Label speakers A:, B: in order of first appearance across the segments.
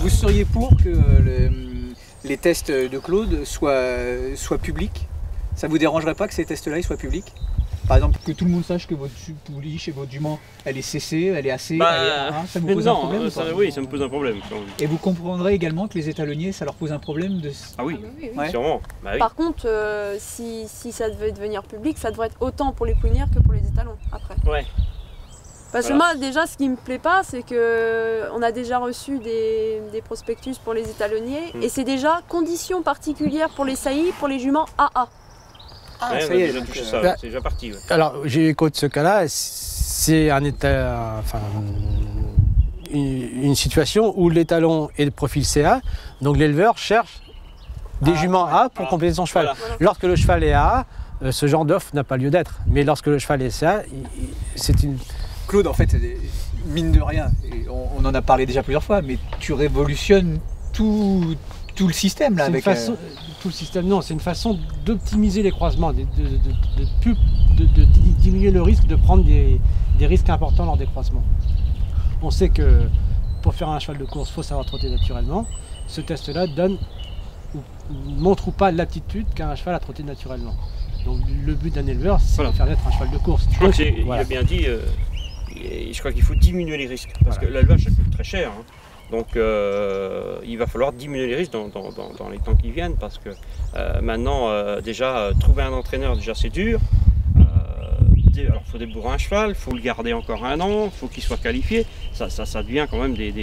A: Vous seriez pour que les tests de Claude soient publics? Ça vous dérangerait pas que ces tests-là soient publics? Par exemple, que tout le monde sache que votre pouliche et votre jument, elle est CC, elle est AC, elle est A1, ça vous pose un problème ou pas?
B: Oui, ça me pose un problème.
A: Et vous comprendrez également que les étalonniers, ça leur pose un problème de...
B: Ah oui,
C: oui.
A: Ouais.
B: Sûrement. Bah oui.
C: Par contre, si ça devait devenir public, ça devrait être autant pour les pouinières que pour les étalons après.
B: Ouais.
C: Parce que moi, déjà, ce qui me plaît pas, c'est que on a déjà reçu des prospectus pour les étalonniers et c'est déjà conditions particulières pour les saillies, pour les juments AA.
A: Ah,
B: Ouais,
A: ça
B: on
A: y
B: a
A: est,
B: déjà
A: donc,
B: touché ça,
D: bah,
B: c'est déjà parti. Ouais.
D: Alors, j'ai écho de ce cas-là. C'est une situation où l'étalon est de profil CA, donc l'éleveur cherche des juments A pour compléter son cheval.
B: Voilà.
D: Lorsque le cheval est AA, ce genre d'offre n'a pas lieu d'être. Mais lorsque le cheval est CA, c'est une...
A: Claude, en fait, mine de rien, et on en a parlé déjà plusieurs fois, mais tu révolutionnes tout le système là avec...
D: Tout le système, non, c'est une façon d'optimiser les croisements, de diminuer le risque de prendre des risques importants lors des croisements. On sait que pour faire un cheval de course, il faut savoir trotter naturellement. Ce test-là montre ou pas l'aptitude qu'a un cheval à trotter naturellement. Donc le but d'un éleveur, c'est de faire naître un cheval de course.
B: Je crois qu'il a bien dit, je crois qu'il faut diminuer les risques, parce que l'élevage ça coûte très cher. Hein. Donc il va falloir diminuer les risques dans les temps qui viennent, parce que maintenant déjà trouver un entraîneur déjà c'est dur. Alors il faut débourrer un cheval, il faut le garder encore un an, il faut qu'il soit qualifié. Ça devient quand même des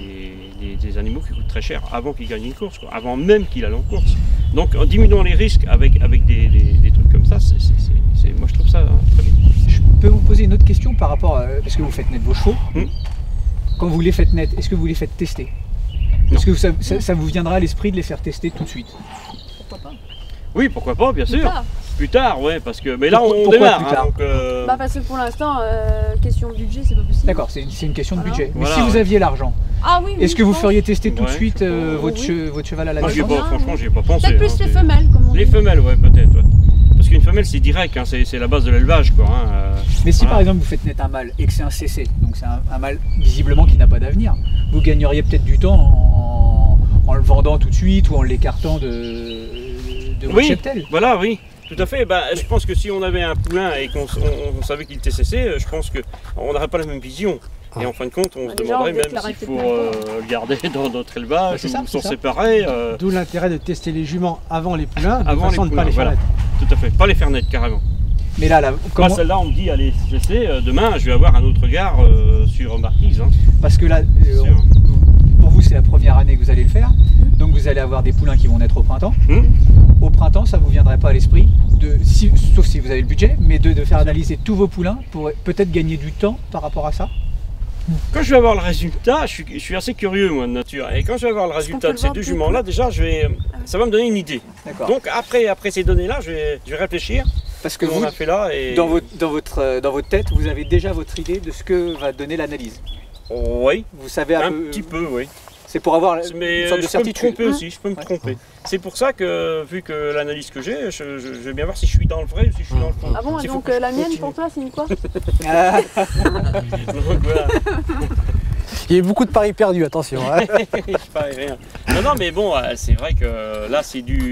B: animaux qui coûtent très cher avant qu'il gagne une course, quoi, avant même qu'il aille en course. Donc en diminuant les risques avec des trucs comme ça, moi je trouve ça très bien.
A: Je peux vous poser une autre question par rapport à... Parce que vous faites naître vos chevaux. Quand vous les faites naître, est-ce que vous les faites tester? Est-ce que ça vous viendra à l'esprit de les faire tester tout de suite?
C: Pourquoi pas?
B: Oui, pourquoi pas, bien sûr. Plus tard, ouais, parce que... Mais là, on
A: Pourquoi
B: démarre.
A: plus tard
C: Bah parce que pour l'instant, question de budget, c'est pas possible.
A: D'accord, c'est une question de budget.
B: Voilà,
A: mais si vous aviez l'argent,
C: Ah oui,
A: est-ce que vous feriez tester tout de
B: Ouais,
A: suite votre
C: oui.
A: cheval à la
B: Moi,
A: naissance?
B: franchement, j'y ai pas pensé.
C: Peut-être plus
B: hein,
C: les femelles, comme on dit.
B: Les femelles, ouais, peut-être. Ouais. Parce qu'une femelle, c'est direct, hein, c'est la base de l'élevage, quoi. Hein,
A: Mais si
B: voilà.
A: par exemple vous faites naître un mâle et que c'est un CC, donc c'est un mâle visiblement qui n'a pas d'avenir, vous gagneriez peut-être du temps en le vendant tout de suite ou en l'écartant de votre cheptel.
B: Voilà, oui. Tout à fait. Bah, je pense que si on avait un poulain et qu'on savait qu'il était CC, je pense qu'on n'aurait pas la même vision. Et en fin de compte, on se
C: Déjà,
B: demanderait
C: on
B: même
C: déclarait
B: s'il
C: peut-être
B: faut
C: même
B: le garder dans notre élevage
A: c'est ça,
B: ou
A: c'est
B: s'en
A: ça.
B: séparer.
D: D'où l'intérêt de tester les juments avant les poulains, de
B: Avant
D: façon
B: les
D: de ne pas
B: poulains,
D: les faire
B: voilà.
D: naître.
B: Tout à fait. Pas les faire naître, carrément.
A: Mais là,
B: Moi,
A: comment...
B: celle-là, on me dit, allez, CC, demain, je vais avoir un autre regard sur Marquise. Hein.
A: Parce que là,
B: Sûr.
A: pour vous, c'est la première année que vous allez le faire. Donc vous allez avoir des poulains qui vont naître au printemps. Au printemps, ça ne vous viendrait pas à l'esprit, sauf si vous avez le budget, mais de faire analyser tous vos poulains pour peut-être gagner du temps par rapport à ça?
B: Quand je vais avoir le résultat, je suis assez curieux, moi, de nature. Et quand je vais avoir le résultat de ces deux juments-là, déjà, ça va me donner une idée. Donc après ces données-là, je vais réfléchir.
A: Parce que
B: on a fait là et...
A: dans votre tête, vous avez déjà votre idée de ce que va donner l'analyse.
B: Oui.
A: Vous savez
B: un petit peu, oui.
A: C'est pour avoir
B: Mais
A: une sorte de certitude.
B: Je peux me tromper aussi, je peux me tromper. C'est pour ça que, vu que l'analyse que j'ai, je vais bien voir si je suis dans le vrai ou si je suis dans le faux.
C: Ah bon, et donc la mienne pour toi, c'est une quoi?
B: Donc voilà.
D: Il y a beaucoup de paris perdus, attention. Hein.
B: Je parie rien. Non, mais bon, c'est vrai que là,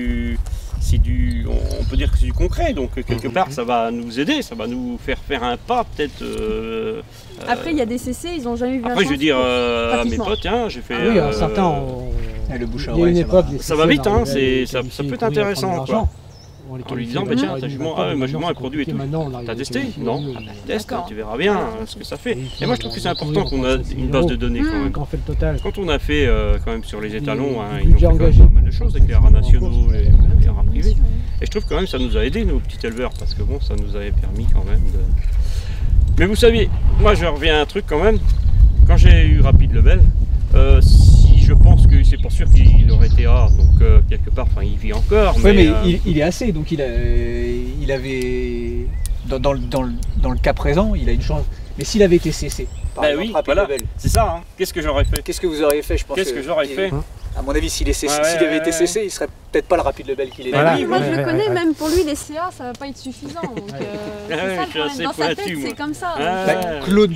B: on peut dire que c'est du concret, donc quelque part ça va nous aider, ça va nous faire un pas peut-être.
C: Après il y a des CC, ils n'ont jamais vu un
B: Après je veux dire à mes
C: pratiquement.
B: potes, tiens, j'ai fait.
D: Ah oui, certains.
A: Le bouche à
D: Il y a une
A: oreille,
D: époque.
B: Ça va vite, hein, ça peut être intéressant, quoi. En lui disant, bah tiens, ta jument, ma jument est produit et tout. T'as testé? Non, teste, tu verras bien ce que ça fait. Et moi je trouve que c'est important qu'on a une base de données quand même.
D: Quand on fait le total.
B: Quand on a fait quand même sur les étalons, hein, ils ont fait quand même pas mal de choses avec les rats nationaux et les rats privés. Et je trouve quand même que ça nous a aidé, nos petits éleveurs, parce que bon, ça nous avait permis quand même de... Mais vous saviez, moi je reviens à un truc quand même, quand j'ai eu Rapide Lebel, si je pense que c'est pour sûr qu'il aurait été A, donc quelque part, enfin il vit encore.
A: Oui, mais il est assez, donc il avait, dans le cas présent, il a une chance. Mais s'il avait été CC, par exemple,
B: oui,
A: Rapide
B: voilà,
A: Lebel,
B: c'est ça, hein. Qu'est-ce que j'aurais fait?
A: qu'est-ce que vous auriez fait, je pense?
B: Qu'est-ce que j'aurais fait?
A: À mon avis, s'il avait été cessé, il serait peut-être pas le Rapide Lebel qu'il est.
D: Voilà.
C: Oui, moi je le connais, même pour lui les CA ça va pas être suffisant. Donc, c'est ça le problème. Dans sa tête c'est comme ça.
A: Claude,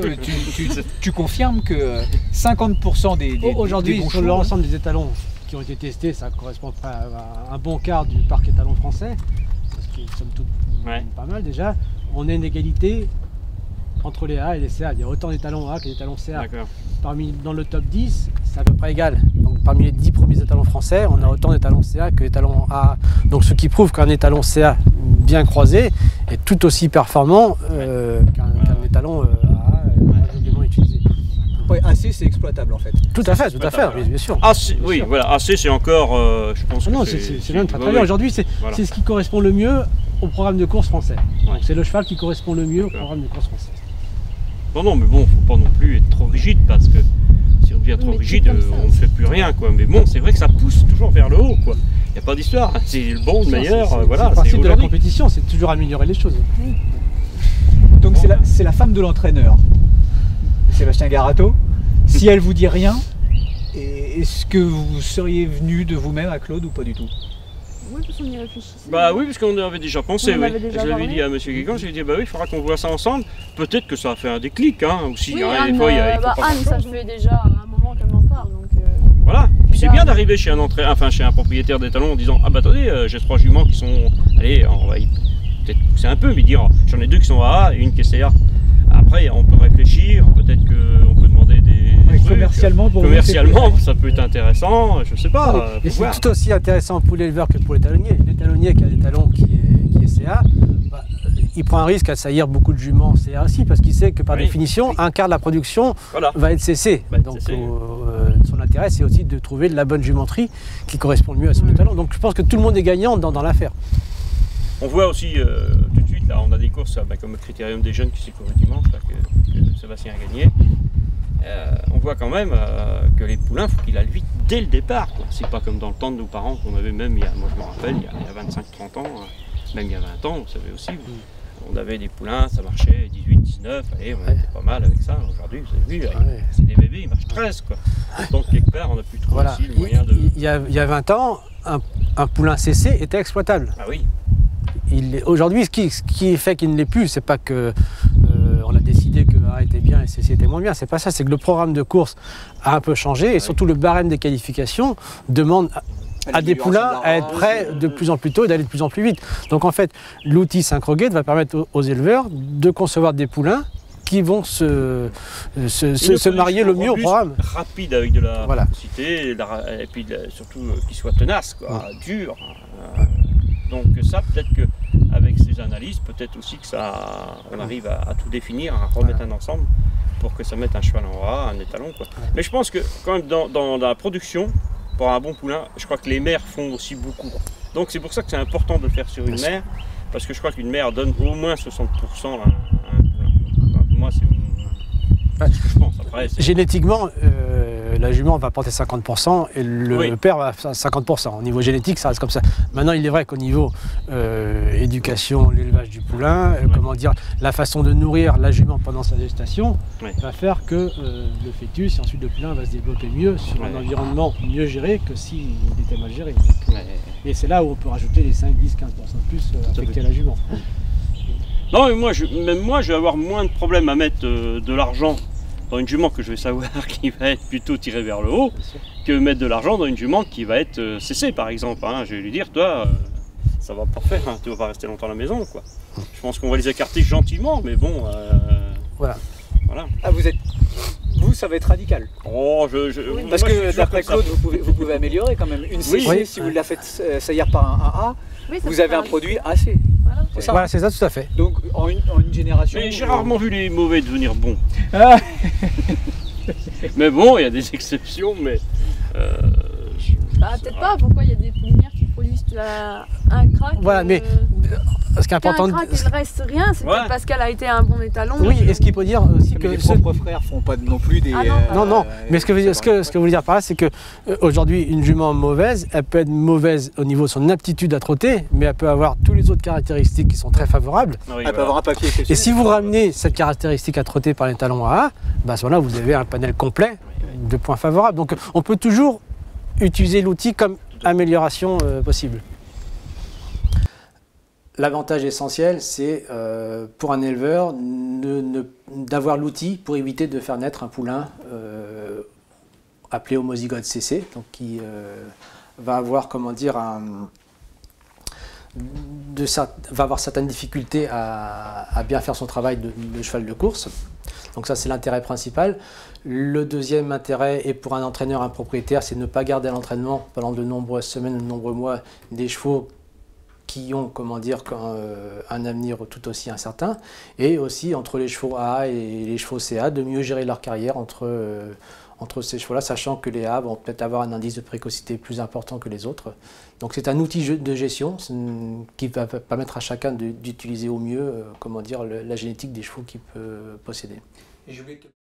A: tu confirmes que 50% des
D: aujourd'hui,
A: bons
D: sur
A: chevaux,
D: l'ensemble des étalons qui ont été testés, ça correspond à un bon quart du parc étalon français, ce qui est somme toute pas mal déjà. On a une égalité entre les A et les CA. Il y a autant d'étalons A que d'étalons CA. Dans le top 10, c'est à peu près égal. Donc, parmi les 10 premiers étalons français, on a autant d'étalons CA que d'étalons A. Donc, ce qui prouve qu'un étalon CA bien croisé est tout aussi performant qu'un étalon A bien utilisé.
A: Ouais, AC c'est exploitable en fait.
D: Tout à fait, bien sûr.
B: AC, oui, voilà, AC c'est encore, je pense.
D: Non, c'est même très bien. Aujourd'hui, c'est ce qui correspond le mieux au programme de course français. C'est le cheval qui correspond le mieux au programme de course français.
B: Non, mais bon, faut pas non plus être trop rigide parce que si on devient trop rigide, on ne fait plus rien, quoi. Mais bon, c'est vrai que ça pousse toujours vers le haut, quoi. Il n'y a pas d'histoire. C'est le bon, le meilleur, voilà.
D: C'est le principe de la compétition, c'est toujours améliorer les choses.
A: Donc c'est la femme de l'entraîneur, Sébastien Garato. Si elle vous dit rien, est-ce que vous seriez venu de vous-même à Claude ou pas du tout?
C: Oui, parce qu'on y réfléchissait.
B: Bah oui, parce qu'on avait déjà pensé,
C: On avait déjà
B: je l'avais
C: parlé.
B: dit à M. Guégan, j'ai dit, bah oui, il faudra qu'on voit ça ensemble. Peut-être que ça a fait un déclic, hein, aussi.
C: Oui,
B: Hein,
C: Anne,
B: des fois, il faut pas
C: Anne, ça fait déjà un moment qu'elle m'en parle. Donc,
B: voilà. Puis c'est bien d'arriver chez chez un propriétaire d'étalon en disant, ah bah attendez, j'ai 3 juments qui sont, allez, on va peut-être pousser un peu, mais dire, j'en ai 2 qui sont A et une qui est CA. Après, on peut réfléchir, peut-être qu'on peut demander des trucs.
A: Commercialement,
B: ça peut être intéressant, je sais pas.
D: Et c'est tout aussi intéressant pour l'éleveur que pour l'étalonnier. L'étalonnier qui a des talons qui est CA, il prend un risque à saillir beaucoup de juments CA aussi, parce qu'il sait que par définition, un quart de la production va être cessé. Donc son intérêt, c'est aussi de trouver la bonne jumenterie qui correspond le mieux à son étalon. Donc je pense que tout le monde est gagnant dans l'affaire.
B: On voit aussi tout de suite, là, on a des courses comme le Critérium des jeunes qui s'est couru dimanche, là, que Sébastien a gagné. On voit quand même que les poulains, il faut qu'ils aillent vite dès le départ. C'est pas comme dans le temps de nos parents qu'on avait même, moi je me rappelle, il y a 25-30 ans, même il y a 20 ans, vous savez aussi, on avait des poulains, ça marchait 18, 19, allez, on était pas mal avec ça. Aujourd'hui, vous avez vu, c'est des bébés, ils marchent 13, quoi. Donc quelque part, on a pu trouver aussi le moyen de...
D: Il y a 20 ans, un poulain cessé était exploitable.
B: Ah oui.
D: Aujourd'hui, ce qui fait qu'il ne l'est plus, c'est pas que on a décidé que A était bien et CC était moins bien, c'est pas ça, c'est que le programme de course a un peu changé et surtout le barème des qualifications demande à des poulains à être prêts de plus en plus tôt et d'aller de plus en plus vite. Donc en fait, l'outil Syncrogate va permettre aux éleveurs de concevoir des poulains qui vont se marier le mieux au programme.
B: Rapide avec de la précocité et puis surtout qu'ils soient tenaces, quoi, durs. Donc ça, peut-être qu'avec ces analyses, peut-être aussi que on arrive à tout définir, à remettre un ensemble pour que ça mette un cheval en A, un étalon, quoi. Mais je pense que quand même dans la production, pour un bon poulain, je crois que les mères font aussi beaucoup. Donc c'est pour ça que c'est important de le faire sur une mère, parce que je crois qu'une mère donne au moins 60% à un poulain. Moi, c'est ce que je pense. Après,
D: génétiquement, la jument va porter 50% et le père va faire 50%. Au niveau génétique, ça reste comme ça. Maintenant, il est vrai qu'au niveau éducation, l'élevage du poulain, comment dire, la façon de nourrir la jument pendant sa gestation va faire que le fœtus et ensuite le poulain va se développer mieux sur un environnement mieux géré que s'il était mal géré. Donc, et c'est là où on peut rajouter les 5, 10, 15% de plus affectés à la jument.
B: Non, mais même moi, je vais avoir moins de problèmes à mettre de l'argent dans une jument que je vais savoir qui va être plutôt tirée vers le haut, que mettre de l'argent dans une jument qui va être cessée, par exemple. Hein. Je vais lui dire, toi, ça va pas faire, hein. Tu vas pas rester longtemps à la maison, quoi. Je pense qu'on va les écarter gentiment, mais bon. Voilà.
A: Ah, vous, ça va être radical.
B: Oh,
A: parce que d'après Claude, vous pouvez améliorer quand même. Une séchée, si vous la faites saillir par un A, vous avez un produit AC.
D: Voilà, c'est ça, tout à fait.
A: Donc en une génération.
B: Mais j'ai rarement vu les mauvais devenir bons. Mais bon, il y a des exceptions, mais.
C: Peut-être pas. Pourquoi il y a des poulinières qui produisent un crack.
D: Voilà, mais ce qui est important.
C: Un crack, il reste rien, c'est peut-être parce qu'elle a été un bon étalon.
D: Oui, et ce qu'il faut dire aussi que.
A: Les propres frères font pas non plus des.
D: Non, mais ce que vous voulez dire par là, c'est que aujourd'hui, une jument mauvaise, elle peut être mauvaise au niveau de son aptitude à trotter, mais elle peut avoir tous les autres caractéristiques qui sont très favorables.
A: Elle peut avoir un papier exceptionnel.
D: Et si vous ramenez cette caractéristique à trotter par les talons à A, bah à ce moment-là, vous avez un panel complet de points favorables. Donc on peut toujours utiliser l'outil comme amélioration possible. L'avantage essentiel, c'est pour un éleveur d'avoir l'outil pour éviter de faire naître un poulain appelé homozygote CC, donc qui va avoir, comment dire, va avoir certaines difficultés à bien faire son travail de cheval de course. Donc ça, c'est l'intérêt principal. Le deuxième intérêt, et pour un entraîneur, un propriétaire, c'est de ne pas garder à l'entraînement pendant de nombreuses semaines, de nombreux mois, des chevaux qui ont, comment dire, un avenir tout aussi incertain. Et aussi, entre les chevaux AA et les chevaux CA, de mieux gérer leur carrière entre ces chevaux-là, sachant que les A vont peut-être avoir un indice de précocité plus important que les autres. Donc c'est un outil de gestion qui va permettre à chacun d'utiliser au mieux, comment dire, la génétique des chevaux qu'il peut posséder.